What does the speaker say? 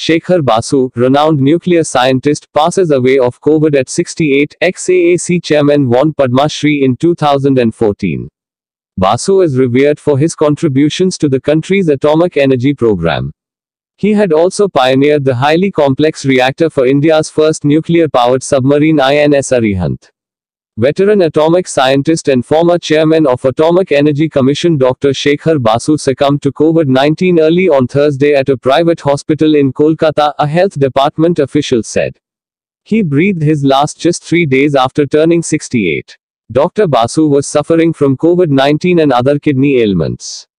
Shekhar Basu, renowned nuclear scientist, passes away of COVID at 68. Ex-AAC chairman won Padma Shri in 2014. Basu is revered for his contributions to the country's atomic energy program. He had also pioneered the highly complex reactor for India's first nuclear-powered submarine INS Arihant. Veteran atomic scientist and former chairman of Atomic Energy Commission Dr. Shekhar Basu succumbed to COVID-19 early on Thursday at a private hospital in Kolkata, a health department official said. He breathed his last just 3 days after turning 68. Dr. Basu was suffering from COVID-19 and other kidney ailments.